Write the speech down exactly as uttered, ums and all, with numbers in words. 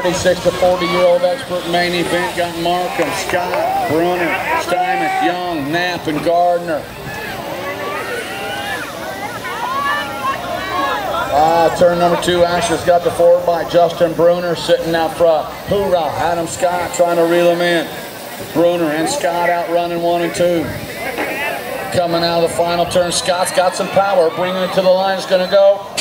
thirty-six to forty year old expert main event. Got Markham, Scott, Brunner, Steinmetz, Young, Knapp, and Gardner. Uh, turn number two, Asher's got the forward by Justin Brunner sitting out front. Hoorah, Adam Scott trying to reel him in. Brunner and Scott out running one and two. Coming out of the final turn, Scott's got some power, bringing it to the line. It's going to go